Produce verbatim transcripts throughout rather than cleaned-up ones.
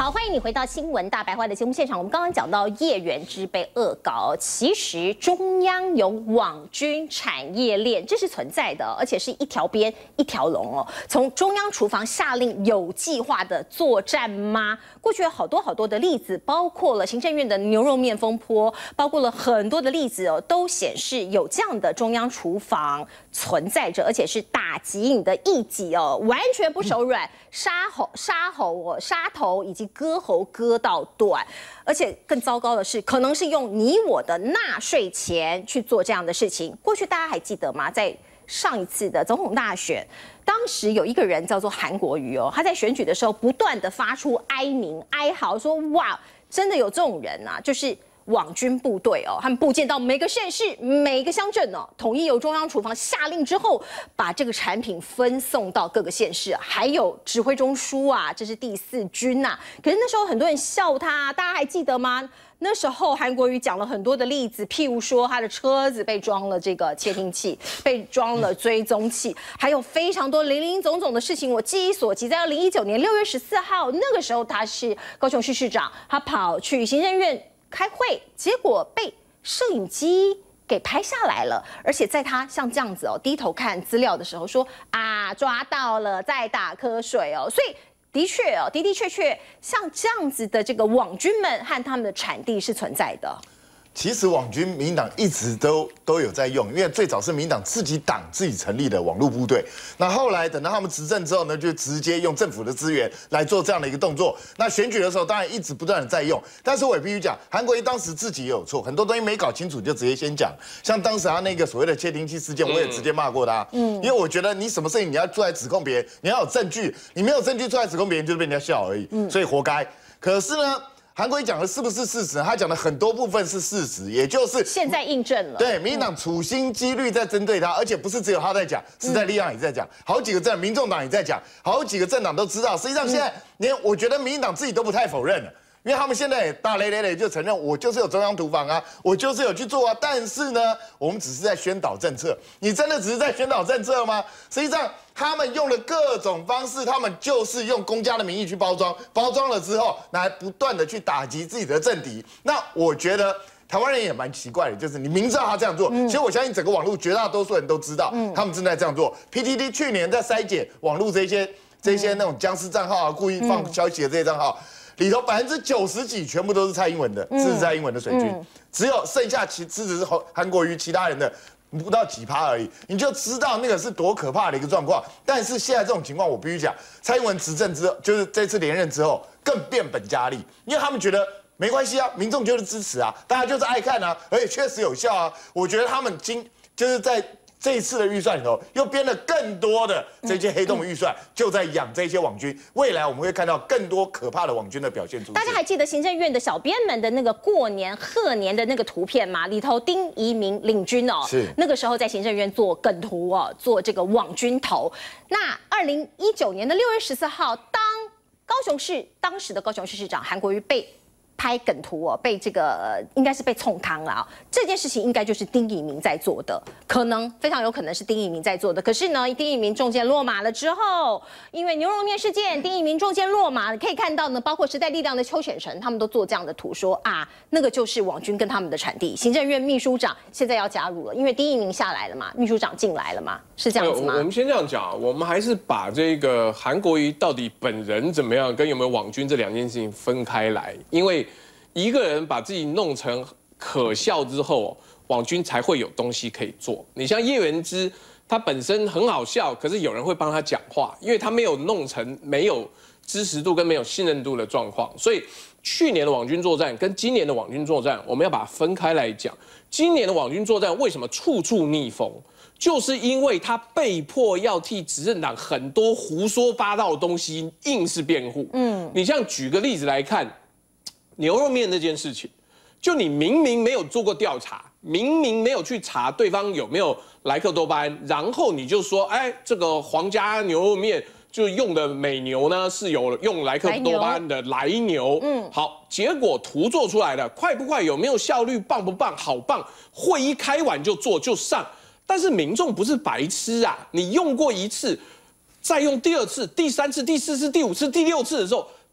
好，欢迎你回到新闻大白话的节目现场。我们刚刚讲到叶元之被恶搞，其实中央有网军产业链，这是存在的，而且是一条边一条龙哦。从中央厨房下令有计划的作战吗？过去有好多好多的例子，包括了行政院的牛肉面风波，包括了很多的例子哦，都显示有这样的中央厨房存在着，而且是打击你的一己哦，完全不手软，杀喉杀喉哦，杀头以及割喉割到断，而且更糟糕的是，可能是用你我的纳税钱去做这样的事情。过去大家还记得吗？在上一次的总统大选，当时有一个人叫做韩国瑜哦，他在选举的时候不断的发出哀鸣哀嚎，说哇，真的有这种人啊，就是网军部队哦，他们布建到每个县市、每个乡镇哦，统一由中央厨房下令之后，把这个产品分送到各个县市，还有指挥中枢啊，这是第四军呐、啊。可是那时候很多人笑他，大家还记得吗？那时候韩国瑜讲了很多的例子，譬如说他的车子被装了这个窃听器，被装了追踪器，还有非常多林林总总的事情。我记忆所及，在二零一九年六月十四号，那个时候他是高雄市市长，他跑去行政院开会，结果被摄影机给拍下来了，而且在他像这样子哦低头看资料的时候说啊抓到了，再打瞌睡哦，所以的确哦的的确确像这样子的这个网军们和他们的产地是存在的。 其实网军民进党一直都都有在用，因为最早是民进党自己党自己成立的网络部队，那后来等到他们执政之后呢，就直接用政府的资源来做这样的一个动作。那选举的时候当然一直不断的在用，但是我也必须讲，韩国瑜当时自己也有错，很多东西没搞清楚就直接先讲，像当时他那个所谓的窃听器事件，我也直接骂过他，嗯，因为我觉得你什么事情你要出来指控别人，你要有证据，你没有证据出来指控别人就是被人家笑而已，嗯，所以活该。可是呢，韩国瑜讲的是不是事实？他讲的很多部分是事实，也就是现在印证了。 对，民进党处心积虑在针对他，而且不是只有他在讲，时代力量也在讲，好几个政，民众党也在讲，好几个政党都知道。实际上现在连我觉得民进党自己都不太否认了。因为他们现在也大咧咧咧就承认，我就是有中央厨房啊，我就是有去做啊。但是呢，我们只是在宣导政策。你真的只是在宣导政策吗？实际上，他们用了各种方式，他们就是用公家的名义去包装，包装了之后，来不断的去打击自己的政敌。那我觉得台湾人也蛮奇怪的，就是你明知道他这样做，其实我相信整个网络绝大多数人都知道，他们正在这样做。P T T 去年在筛检网络这些这些那种僵尸账号啊，故意放消息的这些账号。里头百分之九十几全部都是蔡英文的，支持蔡英文的水军，嗯、只有剩下其支持是韩国瑜其他人的不到几趴而已，你就知道那个是多可怕的一个状况。但是现在这种情况，我必须讲，蔡英文执政之后，就是这次连任之后，更变本加厉，因为他们觉得没关系啊，民众就是支持啊，大家就是爱看啊，而且确实有效啊。我觉得他们今就是在这一次的预算里头，又编了更多的这些黑洞预算，就在养这些网军。未来我们会看到更多可怕的网军的表现出现。 大家还记得行政院的小编们的那个过年贺年的那个图片吗？里头丁怡铭领军哦， 是那个时候在行政院做梗图哦，做这个网军头。那二零一九年的六月十四号，当高雄市当时的高雄市市长韩国瑜被拍梗图哦，被这个、呃、应该是被冲康了啊、哦。这件事情应该就是丁怡铭在做的，可能非常有可能是丁怡铭在做的。可是呢，丁怡铭中箭落马了之后，因为牛肉面事件，丁怡铭中箭落马，可以看到呢，包括时代力量的邱显成，他们都做这样的图说啊，那个就是网军跟他们的产地。行政院秘书长现在要加入了，因为丁怡铭下来了嘛，秘书长进来了嘛，是这样子吗？ 我们先这样讲啊，我们还是把这个韩国瑜到底本人怎么样，跟有没有网军这两件事情分开来，因为一个人把自己弄成可笑之后，网军才会有东西可以做。你像叶元之，他本身很好笑，可是有人会帮他讲话，因为他没有弄成没有支持度跟没有信任度的状况。所以去年的网军作战跟今年的网军作战，我们要把它分开来讲。今年的网军作战为什么处处逆风？就是因为他被迫要替执政党很多胡说八道的东西硬是辩护。嗯，你像举个例子来看。牛肉面这件事情，就你明明没有做过调查，明明没有去查对方有没有莱克多巴胺，然后你就说，哎，这个皇家牛肉面就用的美牛呢是有用莱克多巴胺的来牛，嗯，好，结果图做出来的快不快，有没有效率，棒不棒，好棒，会一开完就做就上，但是民众不是白痴啊，你用过一次，再用第二次、第三次、第四次、第五次、第六次的时候。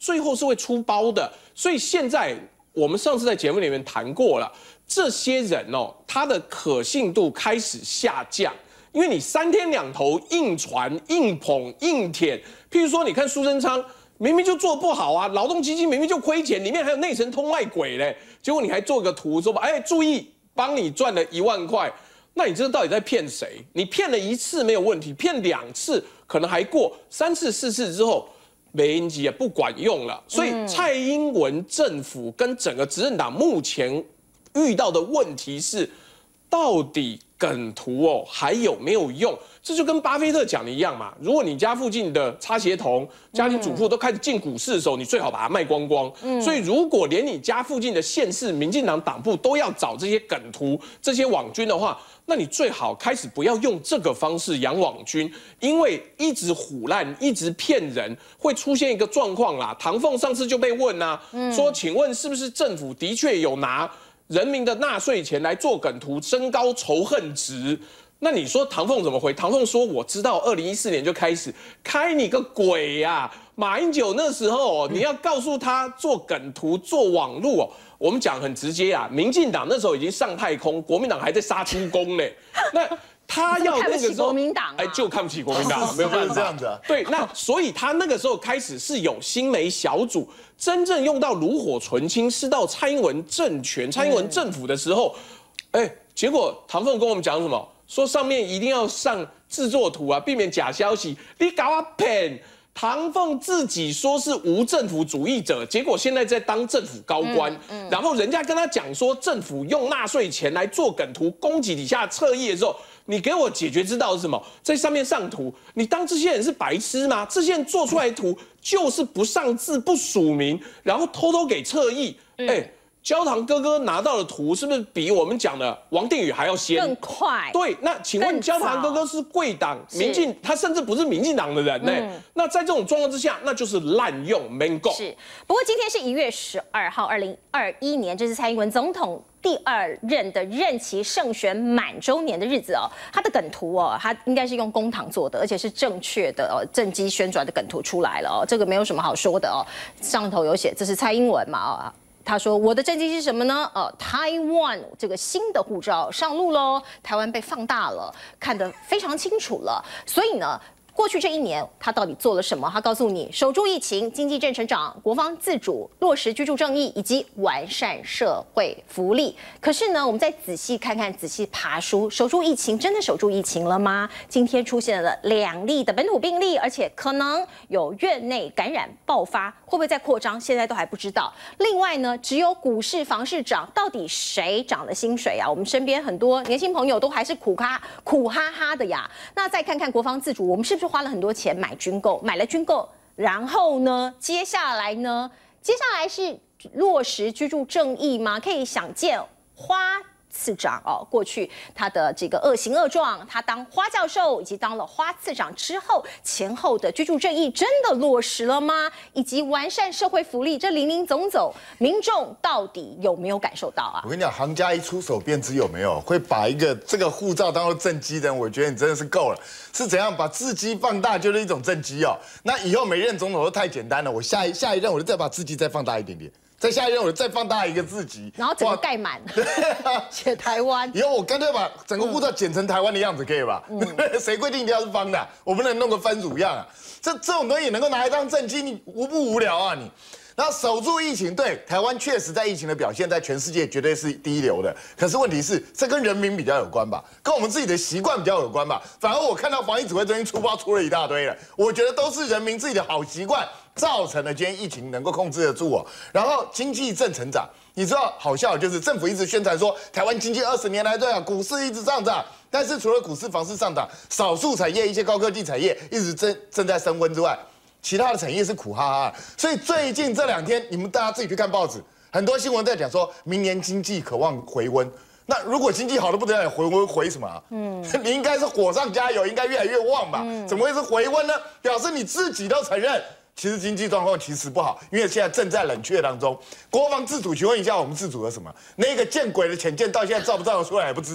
最后是会出包的。所以现在我们上次在节目里面谈过了，这些人哦，他的可信度开始下降，因为你三天两头硬传、硬捧、硬舔。譬如说，你看苏贞昌明明就做不好啊，劳动基金明明就亏钱，里面还有内神通外鬼嘞，结果你还做个图说吧，哎，注意，帮你赚了一万块。那你这到底在骗谁？你骗了一次没有问题，骗两次可能还过，三次、四次之后，美英基也不管用了。所以蔡英文政府跟整个执政党目前遇到的问题是，到底梗图哦还有没有用？这就跟巴菲特讲的一样嘛。如果你家附近的擦鞋童、家庭主妇都开始进股市的时候，你最好把它卖光光。嗯、所以如果连你家附近的县市民进党党部都要找这些梗图、这些网军的话，那你最好开始不要用这个方式养网军，因为一直唬烂、一直骗人，会出现一个状况啦。唐凤上次就被问啊，嗯、说请问是不是政府的确有拿人民的纳税钱来做梗图，升高仇恨值？那你说唐凤怎么回？唐凤说：“我知道，二零一四年就开始，开你个鬼呀、啊！马英九那时候、哦，你要告诉他做梗图、做网路哦。我们讲很直接啊，民进党那时候已经上太空，国民党还在杀猪工嘞。那他要那个时候， 国民党、啊， 哎，就看不起国民党，没有办法这样子、啊。 对，那所以他那个时候开始是有新媒小组，真正用到炉火纯青，是到蔡英文政权、蔡英文政府的时候，哎，结果唐凤跟我们讲什么？”说上面一定要上制作图啊，避免假消息。你搞我骗！唐凤自己说是无政府主义者，结果现在在当政府高官，嗯嗯、然后人家跟他讲说政府用纳税钱来做梗图攻击底下侧翼的时候，你给我解决之道是什么？在上面上图，你当这些人是白痴吗？这些人做出来的图就是不上字、不署名，然后偷偷给侧翼，哎、嗯。欸焦糖哥哥拿到的图是不是比我们讲的王定宇还要先更快？ 对，那请问焦糖哥哥是贵党民进，他甚至不是民进党的人呢、欸？嗯、那在这种状况之下，那就是滥用 Mango。 是，不过今天是一月十二号，二零二一年，这是蔡英文总统第二任的任期胜选满周年的日子哦。他的梗图哦，他应该是用公帑做的，而且是正确的哦，政绩宣传的梗图出来了哦，这个没有什么好说的哦。上头有写，这是蔡英文嘛哦。他说：“我的政绩是什么呢？呃，台湾这个新的护照上路喽，台湾被放大了，看得非常清楚了。所以呢，过去这一年他到底做了什么？他告诉你：守住疫情、经济正成长、国防自主、落实居住正义以及完善社会福利。可是呢，我们再仔细看看、仔细爬书，守住疫情真的守住疫情了吗？今天出现了两例的本土病例，而且可能有院内感染爆发。”会不会再扩张？现在都还不知道。另外呢，只有股市、房市涨，到底谁涨了薪水啊？我们身边很多年轻朋友都还是苦哈苦哈哈的呀。那再看看国防自主，我们是不是花了很多钱买军购？买了军购，然后呢？接下来呢？接下来是落实居住正义吗？可以想见花次长哦，过去他的这个恶行恶状，他当花教授以及当了花次长之后，前后的居住正义真的落实了吗？以及完善社会福利，这林林总总，民众到底有没有感受到啊？ 我跟你讲，行家一出手便知有没有，会把一个这个护照当做政绩的人，我觉得你真的是够了。是怎样把字迹放大就是一种政绩哦？那以后每任总统都太简单了，我下一下一任我就再把字迹再放大一点点。再下一任我再放大一个字级， 然后整个盖满，写台湾。 以后我干脆把整个护照剪成台湾的样子，可以吧？谁规定一定要是方的？我不能弄个番薯样啊！这这种东西也能够拿来当政绩，你无不无聊啊你？然后守住疫情，对台湾确实在疫情的表现，在全世界绝对是第一流的。可是问题是，这跟人民比较有关吧，跟我们自己的习惯比较有关吧。反而我看到防疫指挥中心出包出了一大堆了，我觉得都是人民自己的好习惯造成了今天疫情能够控制得住哦。然后经济正成长，你知道好笑就是政府一直宣传说台湾经济二十年来对啊，股市一直上涨。但是除了股市、房市上涨，少数产业、一些高科技产业一直正正在升温之外。其他的产业是苦哈哈，所以最近这两天，你们大家自己去看报纸，很多新闻在讲说，明年经济渴望回温。那如果经济好的不得了，回温回什么、啊？嗯，你应该是火上加油，应该越来越旺吧？嗯、怎么会是回温呢？表示你自己都承认，其实经济状况其实不好，因为现在正在冷却当中。国防自主，请问一下，我们自主了什么？那个见鬼的潜舰到现在造不造得出来也不知道。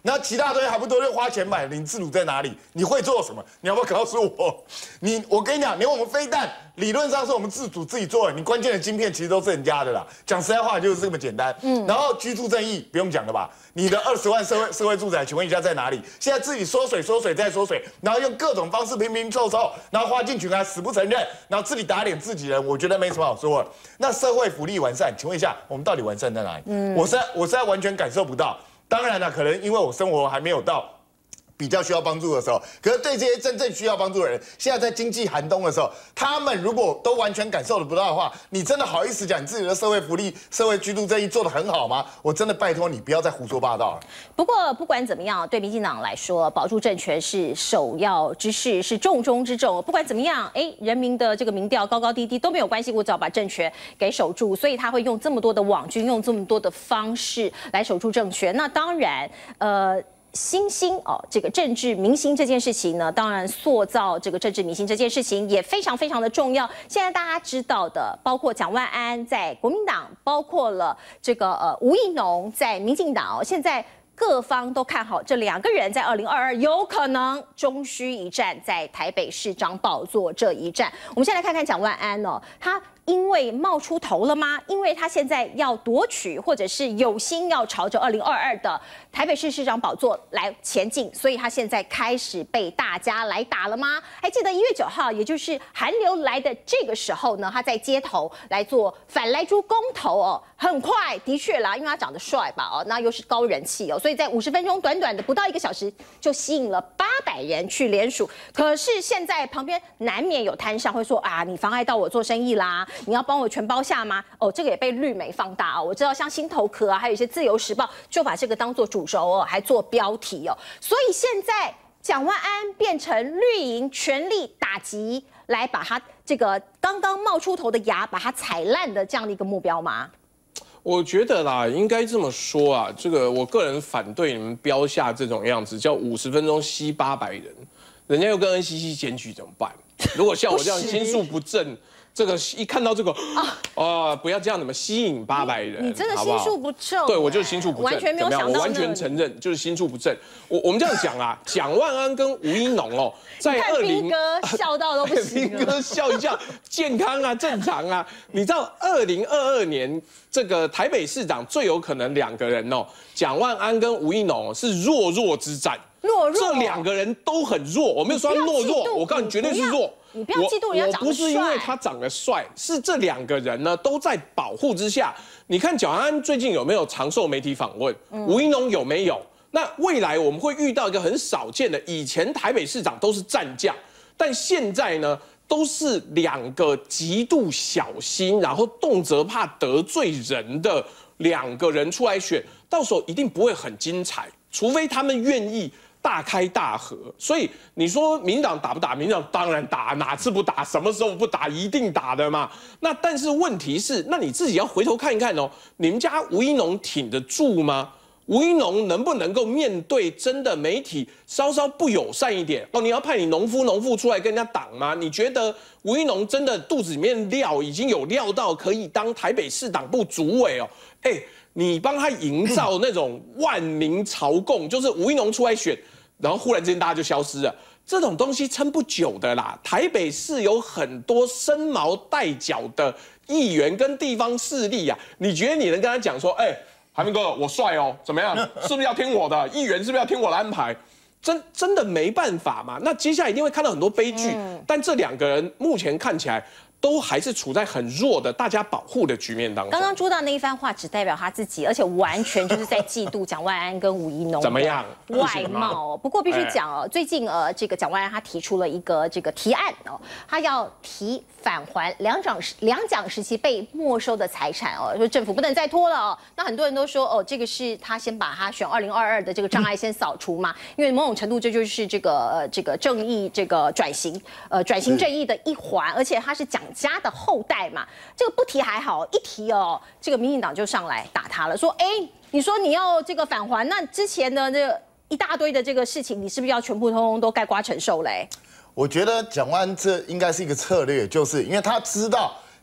那其他东西还不都是花钱买的？你自主在哪里？你会做什么？你要不要告诉我？你我跟你讲，连我们飞弹理论上是我们自主自己做的，你关键的晶片其实都是人家的啦。讲实在话就是这么简单。嗯，然后居住正义不用讲了吧？你的二十万社会社会住宅，请问一下在哪里？现在自己缩水缩水再缩水，然后用各种方式拼拼凑凑，然后花进群还死不承认，然后自己打脸自己人，我觉得没什么好说的。那社会福利完善，请问一下，我们到底完善在哪里？嗯，我实在我实在完全感受不到。当然了，可能因为我生活还没有到比较需要帮助的时候，可是对这些真正需要帮助的人，现在在经济寒冬的时候，他们如果都完全感受不到的话，你真的好意思讲你自己的社会福利、社会居住正义做得很好吗？我真的拜托你不要再胡说八道了。 不过不管怎么样，对民进党来说，保住政权是首要之事，是重中之重。不管怎么样，哎，人民的这个民调高高低低都没有关系，我只要把政权给守住，所以他会用这么多的网军，用这么多的方式来守住政权。那当然，呃。新兴哦，这个政治明星这件事情呢，当然塑造这个政治明星这件事情也非常非常的重要。现在大家知道的，包括蒋万安在国民党，包括了这个呃吴怡农在民进党，现在各方都看好这两个人在二零二二有可能终须一战，在台北市长宝座这一战。我们先来看看蒋万安哦，他。因为冒出头了吗？因为他现在要夺取，或者是有心要朝着二零二二的台北市市长宝座来前进，所以他现在开始被大家来打了吗？还记得一月九号，也就是寒流来的这个时候呢，他在街头来做反莱猪公投哦，很快，的确啦，因为他长得帅吧哦，那又是高人气哦，所以在五十分钟短短的不到一个小时，就吸引了八百人去联署。可是现在旁边难免有摊商会说啊，你妨碍到我做生意啦。你要帮我全包下吗？哦，这个也被绿媒放大哦。我知道像新头壳啊，还有一些自由时报就把这个当做主轴哦，还做标题哦。所以现在蒋万安变成绿营全力打击，来把他这个刚刚冒出头的芽把它踩烂的这样的一个目标吗？ 我觉得啦，应该这么说啊，这个我个人反对你们标下这种样子，叫五十分钟吸八百人，人家又跟 N C C 检举怎么办？如果像我这样心术不正。这个一看到这个啊、呃，不要这样，怎么吸引八百人？ 你真的心术不正， 对我就是心术不正， 完全没有想到， 我完全承认就是心术不正。我我们这样讲啊，蒋万安跟吴怡农哦，在二零哥笑到都不行， 斌哥笑一笑，健康啊，正常啊。你知道二零二二年这个台北市长最有可能两个人哦，蒋万安跟吴怡农是弱弱之战。 弱弱， 这两个人都很弱，我没有说他懦弱，我告诉你绝对是弱。 你不要嫉妒人家长得帅。 我不是因为他长得帅，是这两个人呢都在保护之下。你看蒋万安最近有没有常受媒体访问？嗯、吴怡农有没有？那未来我们会遇到一个很少见的，以前台北市长都是战将，但现在呢都是两个极度小心，然后动辄怕得罪人的两个人出来选，到时候一定不会很精彩，除非他们愿意。大开大合，所以你说民进党打不打？民进党当然打，哪次不打？什么时候不打？一定打的嘛。那但是问题是，那你自己要回头看一看哦，你们家吴怡农挺得住吗？吴怡农能不能够面对真的媒体稍稍不友善一点？哦，你要派你农夫农妇出来跟人家挡吗？你觉得吴怡农真的肚子里面料已经有料到可以当台北市党部主委哦？哎。你帮他营造那种万民朝贡，就是吴怡农出来选，然后忽然之间大家就消失了，这种东西撑不久的啦。台北市有很多深毛带角的议员跟地方势力呀、啊，你觉得你能跟他讲说，哎、欸，韩明哥，我帅哦，怎么样？是不是要听我的？议员是不是要听我的安排？真真的没办法嘛。那接下来一定会看到很多悲剧，嗯、但这两个人目前看起来。都还是处在很弱的大家保护的局面当中。刚刚朱大那一番话只代表他自己，而且完全就是在嫉妒蒋万安跟吴怡农怎么样外貌。不过必须讲哦，最近呃，这个蒋万安他提出了一个这个提案哦，他要提返还两蒋两蒋时期被没收的财产哦，说政府不能再拖了哦。那很多人都说哦，这个是他先把他选二零二二的这个障碍先扫除嘛，因为某种程度这就是这个呃这个正义这个转型呃转型正义的一环，而且他是蒋家的后代嘛，这个不提还好，一提哦，这个民进党就上来打他了，说，哎，你说你要这个返还，那之前的这一大堆的这个事情，你是不是要全部通通都概括承受嘞？ 我觉得蒋万安这应该是一个策略，就是因为他知道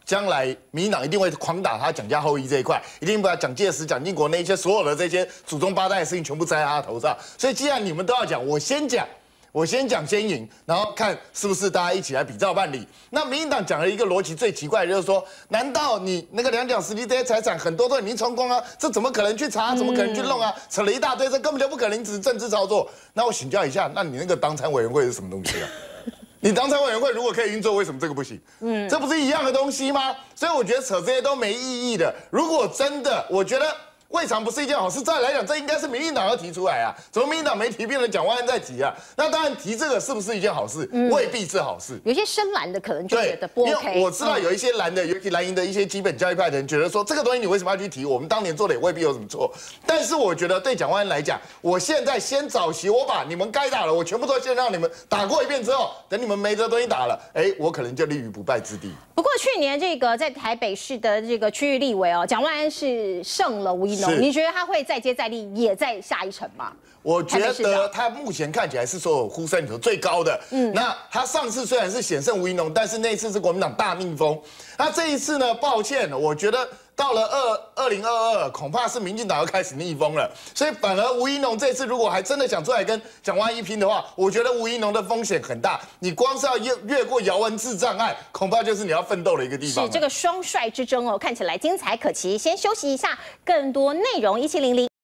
将来民进党一定会狂打他蒋家后裔这一块，一定把蒋介石、蒋经国那些所有的这些祖宗八代的事情全部栽在他头上。所以既然你们都要讲，我先讲。我先讲先赢，然后看是不是大家一起来比照办理。那民进党讲了一个逻辑最奇怪的，就是说，难道你那个两蒋实力这些财产很多都是林崇光啊？这怎么可能去查？怎么可能去弄啊？扯了一大堆，这根本就不可能，只是政治操作。那我请教一下，那你那个党产委员会是什么东西啊？你党产委员会如果可以运作，为什么这个不行？嗯，这不是一样的东西吗？所以我觉得扯这些都没意义的。如果真的，我觉得。未尝不是一件好事。再来讲，这应该是民进党要提出来啊，怎么民进党没提，变成蒋万安在提啊？那当然提这个是不是一件好事？嗯、未必是好事。 有些深蓝的可能就觉得不 OK。 因为我知道有一些蓝的，尤其蓝营的一些基本教育派的人，觉得说这个东西你为什么要去提？我们当年做的也未必有什么错。但是我觉得对蒋万安来讲，我现在先早期，我把你们该打了，我全部都先让你们打过一遍之后，等你们没这东西打了，哎，我可能就立于不败之地。 不过去年这个在台北市的这个区域立委哦，蒋万安是胜了吴怡农，你觉得他会再接再厉，也在下一城吗？ 我觉得他目前看起来是所有呼声里头最高的。嗯，那他上次虽然是险胜吴怡农，但是那一次是国民党大逆风。那这一次呢？抱歉，我觉得到了二二零二二，恐怕是民进党要开始逆风了。所以反而吴怡农这次如果还真的想出来跟蒋万安一拼的话，我觉得吴怡农的风险很大。你光是要越越过姚文智障碍，恐怕就是你要奋斗的一个地方。 是这个双帅之争哦，看起来精彩可期。先休息一下，更多内容一七零零。